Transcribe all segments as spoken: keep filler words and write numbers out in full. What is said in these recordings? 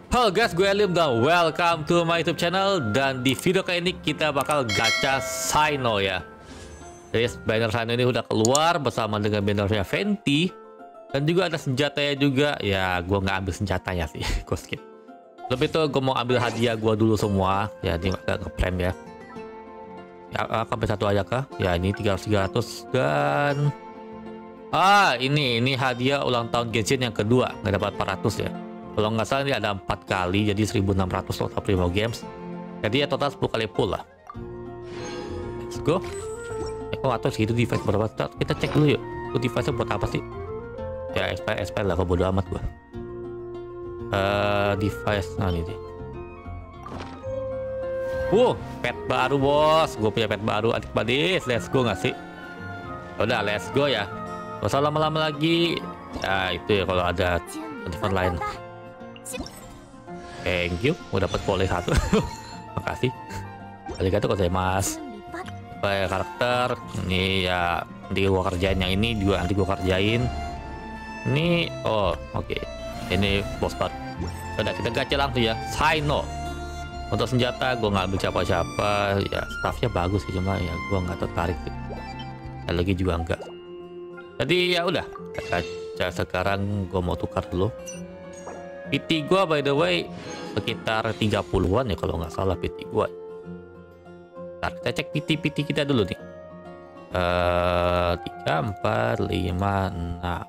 Halo guys, gue Liam dan welcome to my YouTube channel. Dan di video kali ini kita bakal gacha Cyno ya. Jadi banner Cyno ini udah keluar bersama dengan bannernya Venti. Dan juga ada senjatanya juga. Ya gue nggak ambil senjatanya sih, gue skip. Lebih itu gue mau ambil hadiah gue dulu semua. Ya ini agak ngeprem ya. Ya sampai satu aja kah? Ya ini tiga ratus tiga ratus dan ah ini ini hadiah ulang tahun Genshin yang kedua, nggak dapat empat ratus ya. Kalau nggak salah ini ada empat kali, jadi seribu enam ratus total Primo Games. Jadi ya total sepuluh kali pull lah. Let's go. Eh, kok atau segitu device berapa? Kita cek dulu yuk. Itu device buat apa sih? Ya S P S P lah, kok bodo amat gua. Uh, device, nah ini deh. Wow, pet baru bos. Gue punya pet baru, adik badis. Let's go nggak sih? Udah, let's go ya. Gak usah lama-lama lagi. Ya itu ya kalau ada event lain. Thank you, udah dapat pole satu. Makasih. Arigatou gozaimasu. Kayak karakter ini ya, nanti gua kerjain yang ini juga, nanti gua kerjain. Ini oh oke, okay. Ini boss part. Udah kita gacha langsung ya. Cyno. Untuk senjata gua nggak ambil siapa-siapa. Ya staffnya bagus sih, cuma ya gua nggak tertarik sih. Dan lagi juga enggak. Jadi ya udah, kita gacha sekarang. Gua mau tukar dulu. P T gua by the way sekitar tiga puluhan ya kalau nggak salah P T gua. Ntar kita cek P T P T kita dulu nih. Eh tiga, empat, lima, enam,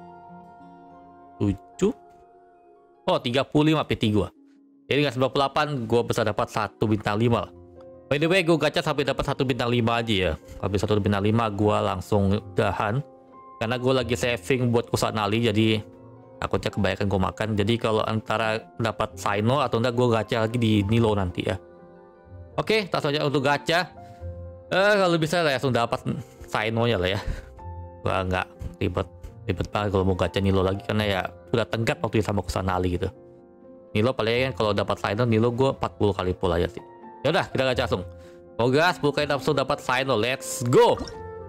tujuh. Oh, tiga puluh lima P T gua. Jadi nggak sembilan puluh delapan, gua bisa dapat satu bintang lima. By the way, gua gacha sampai dapat satu bintang lima aja ya. Habis satu bintang lima gua langsung udahan. Karena gua lagi saving buat Kusanali, jadi takutnya kebanyakan gue makan. Jadi kalau antara dapat Cyno atau enggak gue gacha lagi di Nilo nanti ya. Oke, langsung aja untuk gacha. Eh kalau bisa langsung dapat Cyno nya lah ya. Gua nggak ribet ribet banget kalau mau gacha Nilo lagi, karena ya udah tenggat waktu sama Kusanali gitu. Nilo paling kan kalau dapat Cyno Nilo gue empat puluh kali pull aja sih. Ya udah kita gacha langsung. Semoga sepuluh kali langsung dapat Cyno. Let's go.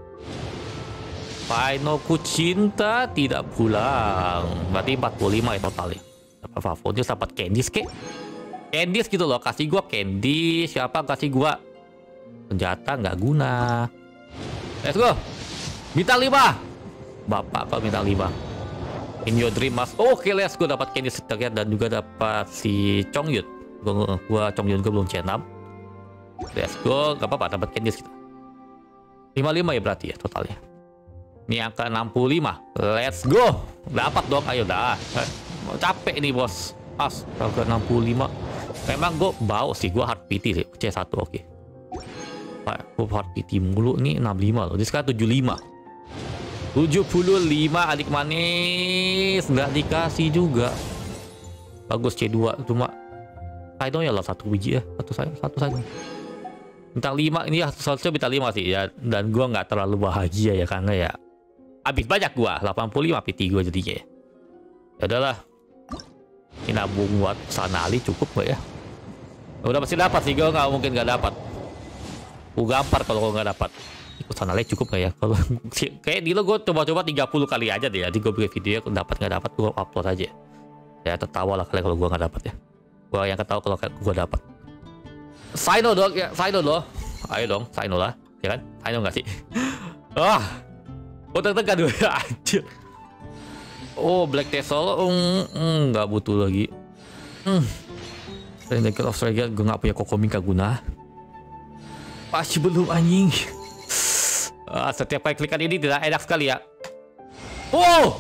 Cyno ku cinta tidak pulang. Berarti empat puluh lima ya total ya. Dapat favorit, dapat Candice kek. Candice gitu loh, kasih gua Candice. Siapa kasih gua senjata nggak guna. Let's go. Bintang lima. Bapak kok bintang lima. In your dream mas. Oke, okay, let's go, dapat Candice dan juga dapat si Chongyun. Gua, gua Chongyun gua belum C enam. Let's go, gak apa-apa dapat Candice kita. lima puluh lima ya berarti ya totalnya. Ini angka enam puluh lima. Let's go. Dapat dong. Ayo dah. Capek nih bos. As. Angka enam puluh lima. Memang gue bau sih. Gue hard P T sih. C satu oke. Okay. Gue hard P T mulu. Ini enam puluh lima loh. Ini sekarang tujuh puluh lima. tujuh puluh lima adik manis. Nggak dikasih juga. Bagus C dua. Cuma Cyno ya lah satu biji ya. Satu saya. Satu saya. Bintang lima. Ini ya seharusnya bintang lima sih ya. Dan gue nggak terlalu bahagia ya. Karena ya habis banyak gua, delapan puluh lima P T gua jadinya. Ya udahlah. Ini nabung buat Kusanali cukup gak ya? Udah pasti dapat sih, gua nggak mungkin nggak dapat. Gua gampar kalau gua nggak dapat. Kusanali cukup gak ya? Kalau kayak dulu gua coba-coba tiga puluh kali aja deh. Jadi gua bikin video dapat nggak dapat gua upload aja. Ya tertawa lah kalian kalau gua nggak dapat ya. Gua yang ketawa kalau gua dapat. Cyno dong ya, Cyno loh. Ayo dong, Cyno lah, ya kan? Cyno nggak sih? Ah. Oh tekan dulu ya, anjir. Oh Black Tassel, mm, nggak butuh lagi. Hmm. Renegade of Australia, gue nggak punya Kokomi Kaguna. Masih belum anjing. Ah, setiap kali klikan ini tidak enak sekali ya. Oh,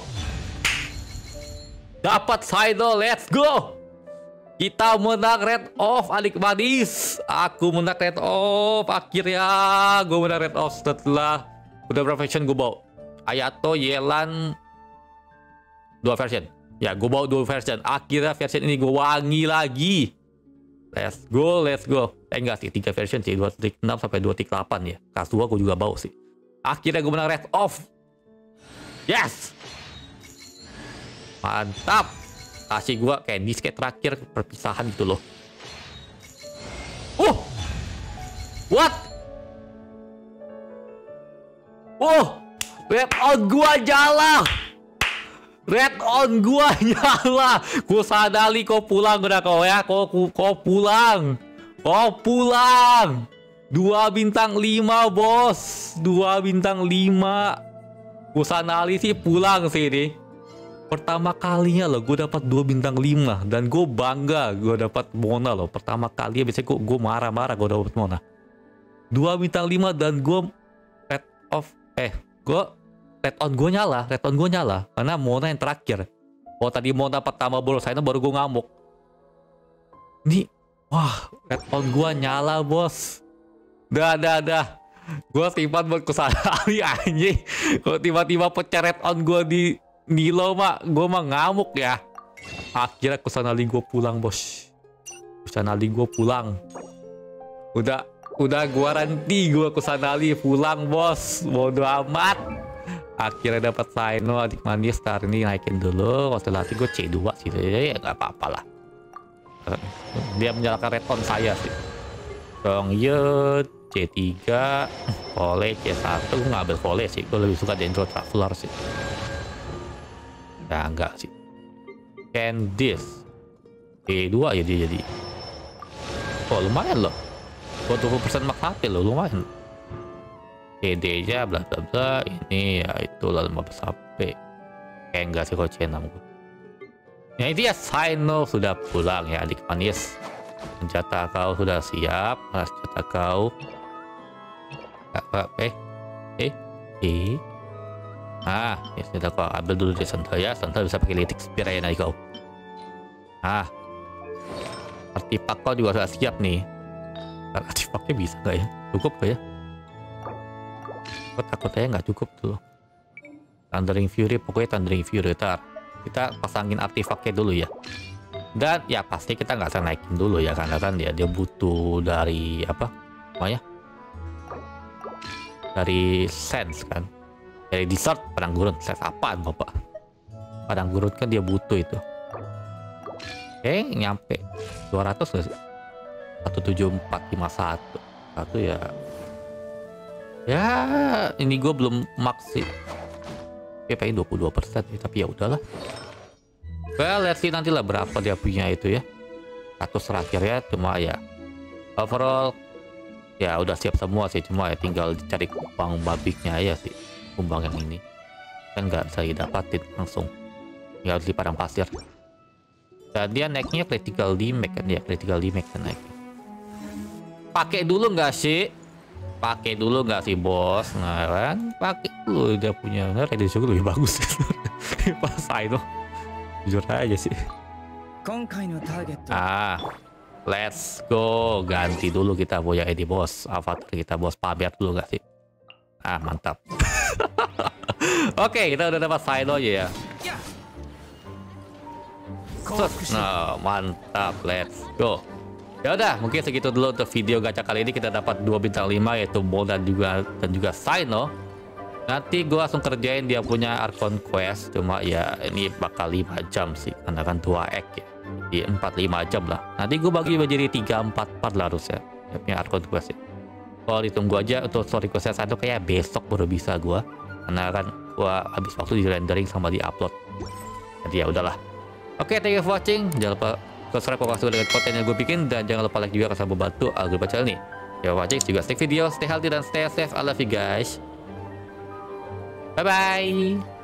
dapat Cyno, let's go. Kita menang Red Off adik manis. Aku menang Red Off akhirnya. Gue menang Red Off setelah udah berapa version gue bawa. Ayato, Yelan, dua version. Ya, gue bawa dua version. Akhirnya version ini gue wangi lagi. Let's go, let's go. Eh enggak sih, tiga version sih, dua titik enam sampai dua titik delapan ya. Kasua gue juga bawa sih. Akhirnya gue menang Red Off. Yes. Mantap. Kasih gue Candice kayak terakhir perpisahan gitu loh. Uh. What? Oh. Web out gua jalan. Red on gua nyala. Kusanali kau pulang udah kau ya. Kau kau pulang. Kau pulang. Dua bintang lima bos. Dua bintang lima. Kusanali sih pulang sih ini. Pertama kalinya loh gue dapat dua bintang lima. Dan gue bangga gue dapat Mona loh. Pertama kali biasanya gue, gue marah-marah gue dapat Mona. Dua bintang lima dan gue red off. Eh gue red on gue nyala. Red on gue nyala. Karena Mona yang terakhir. Oh tadi Mona pertama baru saya baru gue ngamuk. Ini wah red on gue nyala bos. Dah dah dah. Gue simpan buat Kusanali anjing. Kalau tiba-tiba pecah red on gue di Nilo mak, gue mah ngamuk ya. Akhirnya Kusanali gue pulang bos. Kusanali gue pulang. Udah, udah gue ranti gue Kusanali pulang bos. Bodoh amat. Akhirnya dapat Sino adik manis. Ntar ini naikin dulu. Konstellasi gue C dua sih. Ya nggak apa-apa lah. Dia menyalakan red on saya sih. Dongye C tiga, Volley C satu. Gue ngambil Volley sih. Gue lebih suka Dendro Traveler sih. Ya enggak sih. Candice D dua ya dia jadi. Oh lumayan loh. dua puluh persen max H P loh, lumayan. C D nya bla bla bla. Ini ya itulah lima belas H P. Kayak enggak sih kalau C enam gue. Ya ini ya Sino sudah pulang ya adik manis. Senjata kau sudah siap. Senjata kau. Eh eh eh ah, ya sudah kau ambil dulu di Santa ya. Santa bisa pakai litik spear ya nanti kau. Ah, artifact kau juga sudah siap nih. Artifactnya bisa nggak ya? Cukup nggak ya? Aku takutnya nggak cukup tuh. Thundering Fury, pokoknya Thundering Fury. Ntar kita pasangin artifactnya dulu ya. Dan ya pasti kita nggak usah naikin dulu ya, karena kan dia dia butuh dari apa? Namanya? Dari sense kan. Dari dessert padang gurun. Set apaan bapak? Padang gurun kan dia butuh itu. Oke nyampe dua ratus gak sih? Satu tujuh empat lima satu. Satu ya. Ya ini gue belum max sih. Oke pengen dua puluh dua persen tapi ya udahlah. Well let's see nantilah berapa dia punya itu ya. Seratus terakhir ya. Cuma ya overall ya udah siap semua sih. Cuma ya tinggal cari kupang babiknya aja sih. Kumbang yang ini kan nggak bisa didapatin langsung, nggak harus di padang pasir. Dan dia naiknya critical damage kan ya, critical damage kan naik. Pakai dulu nggak sih? Pakai dulu nggak sih bos? Nah kan pakai dulu, dia punya nah, ready juga lebih bagus pas Sino jujur aja sih. Ah let's go, ganti dulu kita punya ini bos, avatar kita bos, pamer dulu nggak sih? Ah mantap. Oke kita udah dapat Sino aja ya. Nah mantap, let's go. Ya udah mungkin segitu dulu untuk video gacha kali ini. Kita dapat dua bintang lima yaitu Mona dan juga dan juga Sino. Nanti gue langsung kerjain dia punya Archon Quest. Cuma ya ini bakal lima jam sih karena kan dua ek ya. Di empat lima jam lah. Nanti gue bagi menjadi tiga empat part lah harusnya. Dia punya Archon Quest ya. Kalau ditunggu aja untuk story quest satu kayak besok baru bisa gua, karena kan gua habis waktu di rendering sama di upload. Jadi ya udahlah. Oke, okay, thank you for watching. Jangan lupa subscribe kalau suka dengan konten yang gue bikin, dan jangan lupa like juga karena membantu agar channel ini. Ya watching juga stay video, stay healthy dan stay safe. I love you guys. Bye bye.